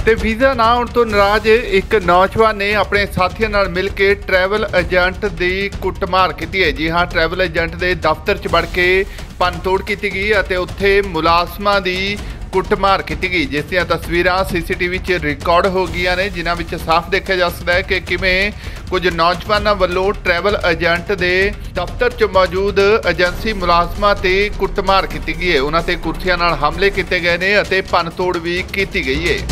ਤੇ ਵੀਜ਼ਾ ਨਾ ਆਉਣ ਤੋਂ ਨਾਰਾਜ਼ ਇੱਕ ਨੌਜਵਾਨ ਨੇ ਆਪਣੇ ਸਾਥੀਆਂ ਨਾਲ ਮਿਲ ਕੇ ਟਰੈਵਲ ਏਜੰਟ ਦੀ ਕੁੱਟਮਾਰ ਕੀਤੀ ਹੈ। ਜੀ ਹਾਂ, ਟਰੈਵਲ ਏਜੰਟ ਦੇ ਦਫ਼ਤਰ 'ਚ ਵੜ ਕੇ ਭੰਨਤੋੜ ਕੀਤੀ ਗਈ ਅਤੇ ਉੱਥੇ ਮੁਲਾਜ਼ਮਾਂ ਦੀ ਕੁੱਟਮਾਰ ਕੀਤੀ ਗਈ, ਜਿਸ ਦੀਆਂ ਤਸਵੀਰਾਂ CCTV 'ਚ ਰਿਕਾਰਡ ਹੋ ਗਈਆਂ ਨੇ, ਜਿਨ੍ਹਾਂ ਵਿੱਚ ਸਾਫ਼ ਦੇਖਿਆ ਜਾ ਸਕਦਾ ਹੈ ਕਿ ਕਿਵੇਂ ਕੁਝ ਨੌਜਵਾਨਾਂ ਵੱਲੋਂ ਟਰੈਵਲ ਏਜੰਟ ਦੇ ਦਫ਼ਤਰ 'ਚ ਮੌਜੂਦ ਏਜੰਸੀ ਮੁਲਾਜ਼ਮਾਂ ਤੇ ਕੁੱਟਮਾਰ ਕੀਤੀ ਗਈ ਹੈ। ਉਹਨਾਂ ਤੇ ਕੁਰਸੀਆਂ ਨਾਲ ਹਮਲੇ ਕੀਤੇ ਗਏ ਨੇ ਅਤੇ ਭੰਨਤੋੜ ਵੀ ਕੀਤੀ ਗਈ ਹੈ।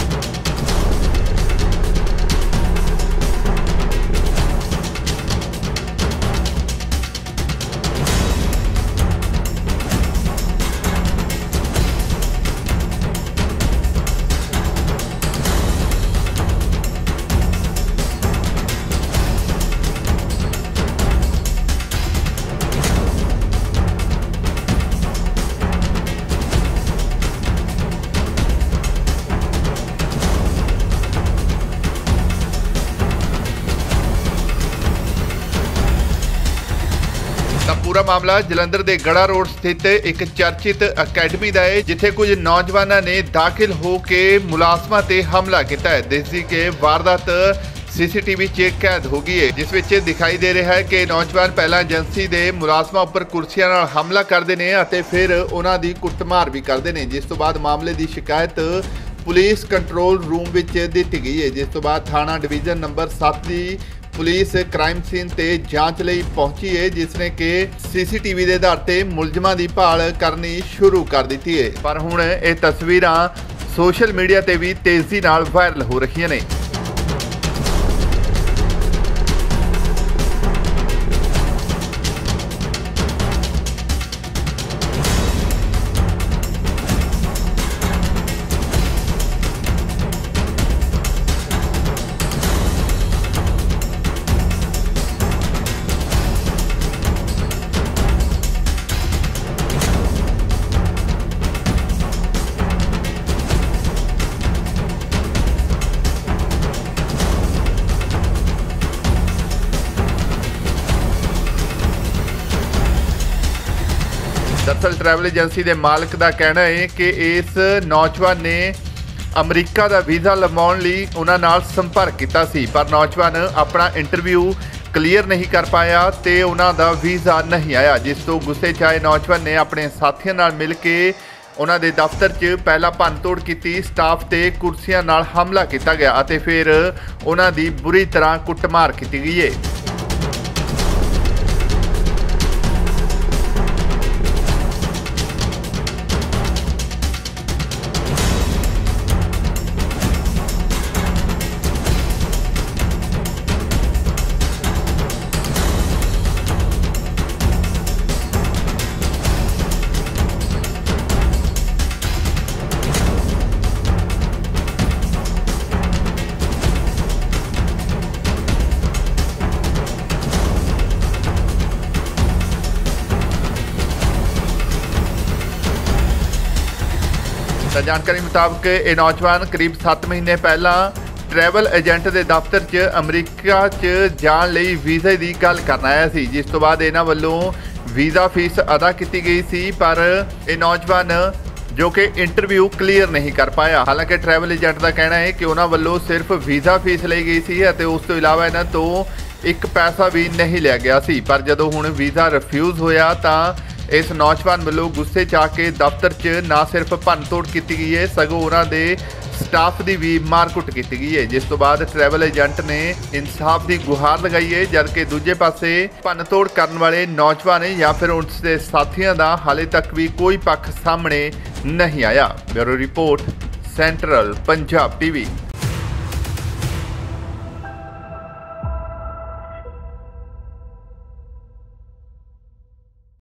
पूरा मामला जलंधर के गड़ा रोड स्थित एक चर्चित अकैडमी का है, जिथे कुछ नौजवानों ने दाखिल होकर मुलाजमां ते हमला किया है। जिसकी के वारदात CCTV च कैद हो गई है, जिस विच दिखाई दे रहा है कि नौजवान पहला एजेंसी के मुलाजमां उपर कुर्सियां नाल हमला करते हैं और फिर उन्हां दी कुੱਟਮਾਰ भी करते हैं। जिस तो बाद मामले की शिकायत पुलिस कंट्रोल रूम विच दित्ती गई है, जिस तो बाद थाना डिवीजन नंबर 7 की पुलिस क्राइम सीन ते जांच लई पहुंची है, जिसने कि CCTV के आधार पर मुलजमां की भाल करनी शुरू कर दी है। पर हुण ये तस्वीरां सोशल मीडिया ते भी तेजी नाल वायरल हो रही ने। दरअसल ट्रैवल एजेंसी के मालिक का कहना है कि इस नौजवान ने अमरीका का वीज़ा लवाउण लई उन्हां नाल संपर्क किया सी, पर नौजवान अपना इंटरव्यू क्लीयर नहीं कर पाया तो उन्हां दा वीज़ा नहीं आया। जिस तो गुस्से च आए नौजवान ने अपने साथियों नाल मिल के उन्हां दे दफ्तर च पहला भंनतोड़ की, स्टाफ ते कुर्सियां नाल हमला किया गया और फिर उन्हां दी बुरी तरह कुੱਟਮਾਰ की गई है। जानकारी मुताबिक ये नौजवान करीब 7 महीने पहला ट्रैवल एजेंट के दफ्तर च अमरीका च जाण लई वीज़े की गल करन आया सी, जिस तो बाद इन्हां वल्लों वीज़ा फीस अदा की गई सी, पर यह नौजवान जो कि इंटरव्यू क्लीयर नहीं कर पाया। हालांकि ट्रैवल एजेंट का कहना है कि उन्हां वल्लों सिर्फ वीज़ा फीस ली गई सी और उस तो इलावा इन्हां तो एक पैसा भी नहीं लिया गया सी। पर जदों हुण वीज़ा रिफ्यूज़ होया तां इस नौजवान वालों गुस्से च आके दफ्तर च ना सिर्फ भंनतोड़ की गई है, सगों उन्होंने स्टाफ की भी मारकुट की गई है। जिस तो बाद ट्रैवल एजेंट ने इंसाफ की गुहार लगाई है, जबकि दूजे पासे भंनतोड़ करने वाले नौजवान या फिर उसके साथियों का हाले तक भी कोई पक्ष सामने नहीं आया। Bureau report, central Punjab TV।